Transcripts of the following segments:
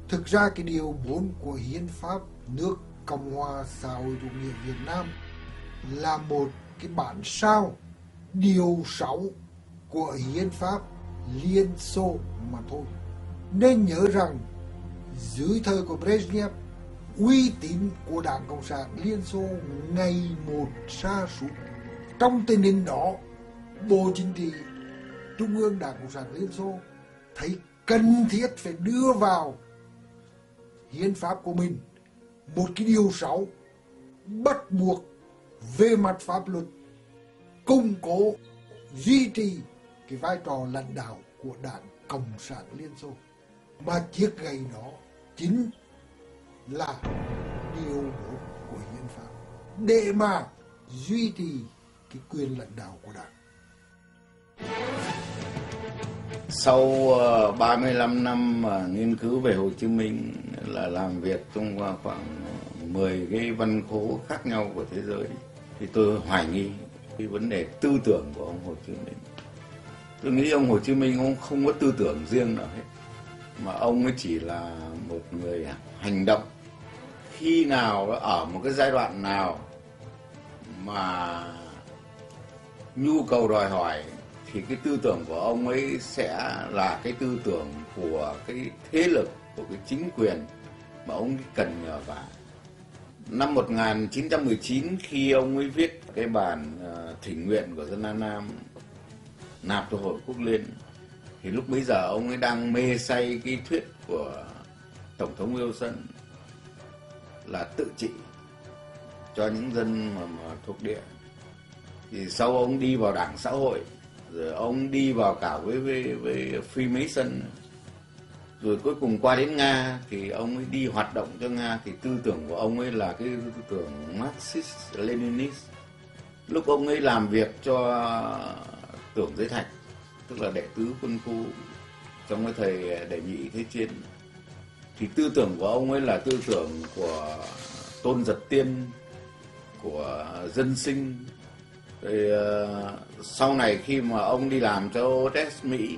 Thực ra cái điều 4 của Hiến pháp nước Cộng hòa xã hội chủ nghĩa Việt Nam là một cái bản sao điều 6 của Hiến pháp Liên Xô mà thôi. Nên nhớ rằng dưới thời của Brezhnev, uy tín của Đảng Cộng sản Liên Xô ngày một sa sút. Trong tình hình đó, Bộ Chính trị Trung ương Đảng Cộng sản Liên Xô thấy cần thiết phải đưa vào hiến pháp của mình một cái điều 6 bắt buộc về mặt pháp luật củng cố duy trì cái vai trò lãnh đạo của Đảng Cộng sản Liên Xô. Mà chiếc gậy đó chính là điều 4 của hiến pháp để mà duy trì cái quyền lãnh đạo của Đảng. Sau 35 năm nghiên cứu về Hồ Chí Minh, là làm việc trong khoảng 10 cái văn khố khác nhau của thế giới, thì tôi hoài nghi cái vấn đề tư tưởng của ông Hồ Chí Minh. Tôi nghĩ ông Hồ Chí Minh ông không có tư tưởng riêng nào hết, mà ông ấy chỉ là một người hành động. Khi nào ở một cái giai đoạn nào mà nhu cầu đòi hỏi thì cái tư tưởng của ông ấy sẽ là cái tư tưởng của cái thế lực, của cái chính quyền mà ông ấy cần nhờ vả. Năm 1919 khi ông ấy viết cái bản thỉnh nguyện của dân An Nam nạp cho Hội Quốc Liên, thì lúc bấy giờ ông ấy đang mê say cái thuyết của Tổng thống Wilson là tự trị cho những dân mà thuộc địa. Thì sau ông đi vào Đảng Xã hội, rồi ông đi vào cả với Freemason, rồi cuối cùng qua đến Nga thì ông ấy đi hoạt động cho Nga. Thì tư tưởng của ông ấy là cái tư tưởng Marxist Leninist. Lúc ông ấy làm việc cho Tưởng Giới Thạch, tức là đệ tứ quân khu trong cái thời đệ nhị thế chiến, thì tư tưởng của ông ấy là tư tưởng của Tôn Giật Tiên, của dân sinh. Rồi sau này khi mà ông đi làm cho OSS Mỹ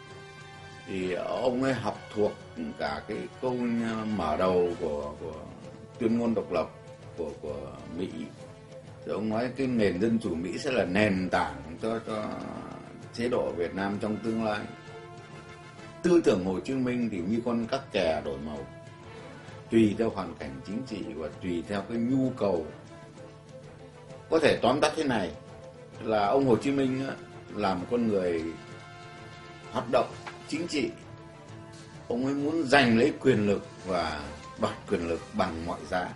thì ông ấy học thuộc cả cái câu mở đầu của tuyên ngôn độc lập của Mỹ. Thì ông nói cái nền dân chủ Mỹ sẽ là nền tảng cho chế độ Việt Nam trong tương lai. Tư tưởng Hồ Chí Minh thì như con cắc kè đổi màu, tùy theo hoàn cảnh chính trị và tùy theo cái nhu cầu. Có thể tóm tắt thế này là ông Hồ Chí Minh là một con người hoạt động chính trị. Ông ấy muốn giành lấy quyền lực và đoạt quyền lực bằng mọi giá.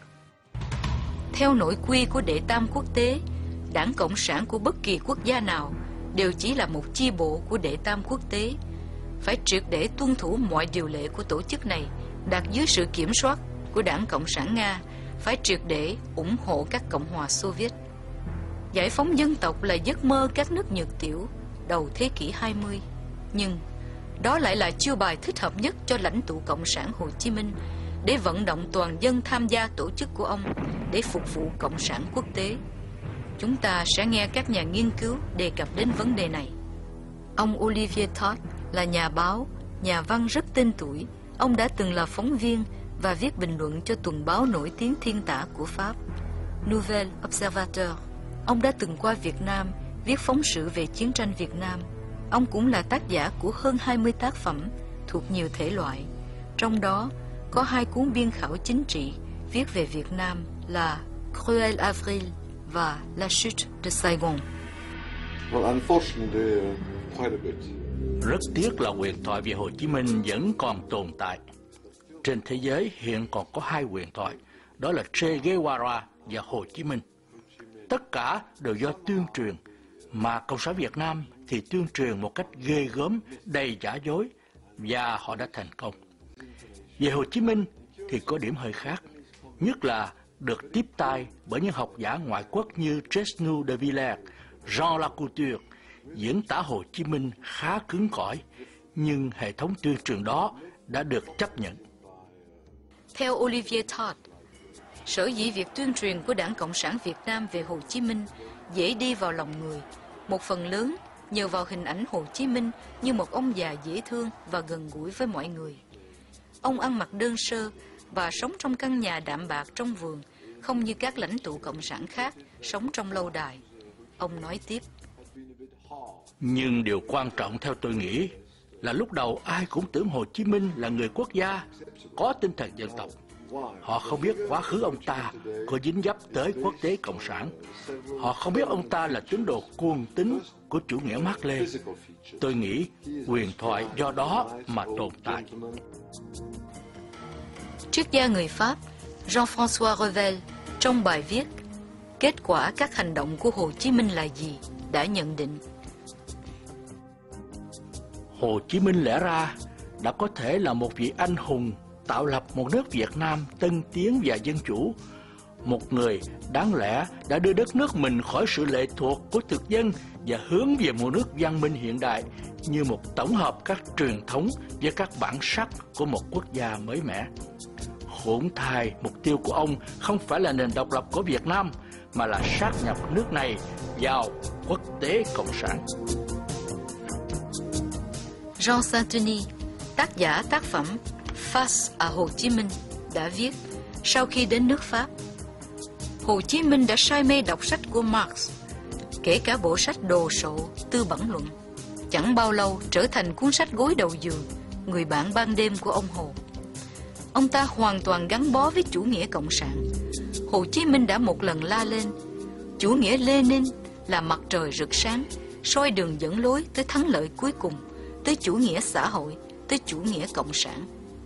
Theo nội quy của Đệ Tam Quốc tế, Đảng Cộng sản của bất kỳ quốc gia nào đều chỉ là một chi bộ của Đệ Tam Quốc tế, phải triệt để tuân thủ mọi điều lệ của tổ chức này, đặt dưới sự kiểm soát của Đảng Cộng sản Nga, phải triệt để ủng hộ các Cộng hòa Xô Viết. Giải phóng dân tộc là giấc mơ các nước Nhật Tiểu đầu thế kỷ 20, nhưng đó lại là chiêu bài thích hợp nhất cho lãnh tụ Cộng sản Hồ Chí Minh để vận động toàn dân tham gia tổ chức của ông để phục vụ Cộng sản quốc tế. Chúng ta sẽ nghe các nhà nghiên cứu đề cập đến vấn đề này. Ông Olivier Todt là nhà báo, nhà văn rất tên tuổi. Ông đã từng là phóng viên và viết bình luận cho tuần báo nổi tiếng thiên tả của Pháp, Nouvel Observateur. Ông đã từng qua Việt Nam, viết phóng sự về chiến tranh Việt Nam. Ông cũng là tác giả của hơn 20 tác phẩm thuộc nhiều thể loại. Trong đó có 2 cuốn biên khảo chính trị viết về Việt Nam là Cruel Avril và La Chute de Saigon. Rất tiếc là huyền thoại về Hồ Chí Minh vẫn còn tồn tại. Trên thế giới hiện còn có 2 huyền thoại, đó là Che Guevara và Hồ Chí Minh. Tất cả đều do tuyên truyền, mà Cộng sản Việt Nam thì tuyên truyền một cách ghê gớm, đầy giả dối, và họ đã thành công. Về Hồ Chí Minh thì có điểm hơi khác, nhất là được tiếp tay bởi những học giả ngoại quốc như Chesnu de Villers, Jean Lacouture, diễn tả Hồ Chí Minh khá cứng cỏi, nhưng hệ thống tuyên truyền đó đã được chấp nhận. Theo Olivier Todt, sở dĩ việc tuyên truyền của Đảng Cộng sản Việt Nam về Hồ Chí Minh dễ đi vào lòng người, một phần lớn nhờ vào hình ảnh Hồ Chí Minh như một ông già dễ thương và gần gũi với mọi người. Ông ăn mặc đơn sơ và sống trong căn nhà đạm bạc trong vườn, không như các lãnh tụ cộng sản khác sống trong lâu đài. Ông nói tiếp: Nhưng điều quan trọng theo tôi nghĩ là lúc đầu ai cũng tưởng Hồ Chí Minh là người quốc gia, có tinh thần dân tộc. Họ không biết quá khứ ông ta có dính dấp tới quốc tế cộng sản. Họ không biết ông ta là tín đồ cuồng tín của chủ nghĩa Mác Lê. Tôi nghĩ huyền thoại do đó mà tồn tại. Triết gia người Pháp Jean-François Revel trong bài viết Kết quả các hành động của Hồ Chí Minh là gì đã nhận định: Hồ Chí Minh lẽ ra đã có thể là một vị anh hùng tạo lập một nước Việt Nam tân tiến và dân chủ, một người đáng lẽ đã đưa đất nước mình khỏi sự lệ thuộc của thực dân và hướng về một nước văn minh hiện đại như một tổng hợp các truyền thống với các bản sắc của một quốc gia mới mẻ. Khốn thay, mục tiêu của ông không phải là nền độc lập của Việt Nam, mà là sát nhập nước này vào quốc tế cộng sản. Jean Saint-Denis, tác giả tác phẩm Face à Hồ Chí Minh, đã viết sau khi đến nước Pháp: Hồ Chí Minh đã say mê đọc sách của Marx, kể cả bộ sách đồ sộ Tư Bản Luận. Chẳng bao lâu trở thành cuốn sách gối đầu giường, người bạn ban đêm của ông Hồ. Ông ta hoàn toàn gắn bó với chủ nghĩa cộng sản. Hồ Chí Minh đã một lần la lên: chủ nghĩa Lenin là mặt trời rực sáng, soi đường dẫn lối tới thắng lợi cuối cùng, tới chủ nghĩa xã hội, tới chủ nghĩa cộng sản.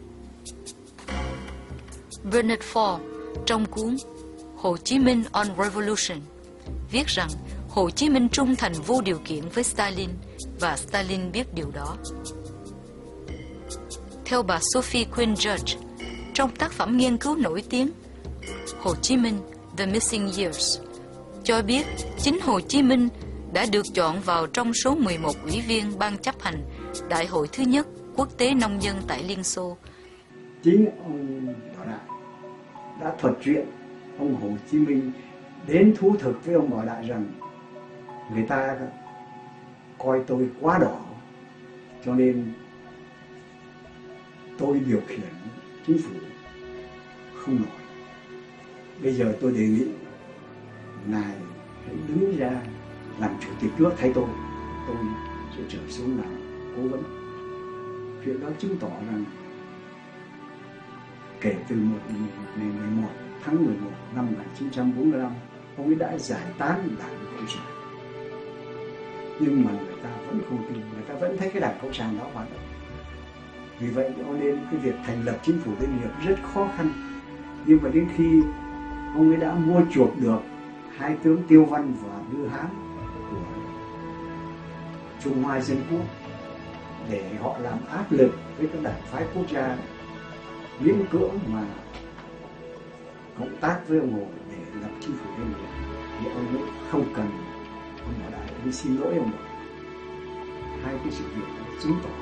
Bernard Ford trong cuốn Hồ Chí Minh on Revolution viết rằng Hồ Chí Minh trung thành vô điều kiện với Stalin và Stalin biết điều đó. Theo bà Sophie Quinn Judge, trong tác phẩm nghiên cứu nổi tiếng Hồ Chí Minh The Missing Years, cho biết chính Hồ Chí Minh đã được chọn vào trong số 11 ủy viên ban chấp hành Đại hội thứ nhất Quốc tế Nông dân tại Liên Xô. Chính ông Bảo Đại đã thuật chuyện ông Hồ Chí Minh đến thú thực với ông Bảo Đại rằng người ta coi tôi quá đỏ, cho nên tôi điều khiển chính phủ không nổi. Bây giờ tôi đề nghị ngài hãy đứng ra làm chủ tịch nước thay tôi sẽ trở xuống làm cố vấn. Chuyện đó chứng tỏ rằng kể từ ngày 11 tháng 11 năm 1945, ông ấy đã giải tán Đảng Cộng sản. Nhưng mà người ta vẫn không tin, người ta vẫn thấy cái Đảng Cộng sản đó hoạt động. Vì vậy cho nên cái việc thành lập chính phủ liên hiệp rất khó khăn. Nhưng mà đến khi ông ấy đã mua chuộc được hai tướng Tiêu Văn và Lư Hán của Trung Hoa Dân Quốc để họ làm áp lực với các đảng phái quốc gia miễn cưỡng mà cộng tác với ông Hồ để lập chính phủ liên hiệp, thì ông ấy không cần ông Bảo Đại, ông xin lỗi ông Bảo. Hai cái sự việc đó chứng tỏ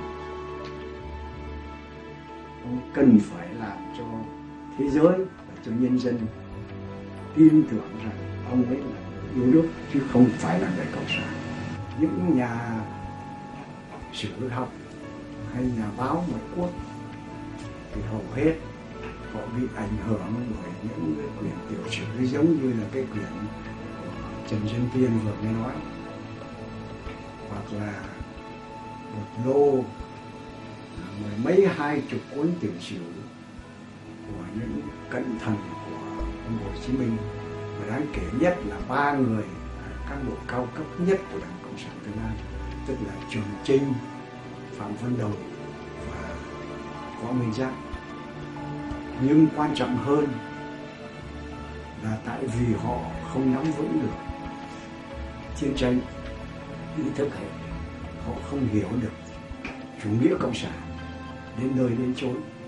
ông cần phải làm cho thế giới và cho nhân dân tin tưởng rằng ông ấy là người yêu nước chứ không phải là người cộng sản. Những nhà sử học hay nhà báo ngoại quốc thì hầu hết họ bị ảnh hưởng bởi những cái quyển tiểu sử giống như là cái quyển của Trần Dân Tiên vừa mới nói, hoặc là một lô mười mấy 20 cuốn tiểu sử của những cận thần của ông Hồ Chí Minh, và đáng kể nhất là 3 người cán bộ cao cấp nhất của Đảng Cộng sản Việt Nam, tức là Trường Chinh, Phạm Văn Đồng và Võ Nguyên Giáp. Nhưng quan trọng hơn là tại vì họ không nắm vững được chiến tranh ý thức hệ, họ không hiểu được chủ nghĩa cộng sản đến nơi đến chốn.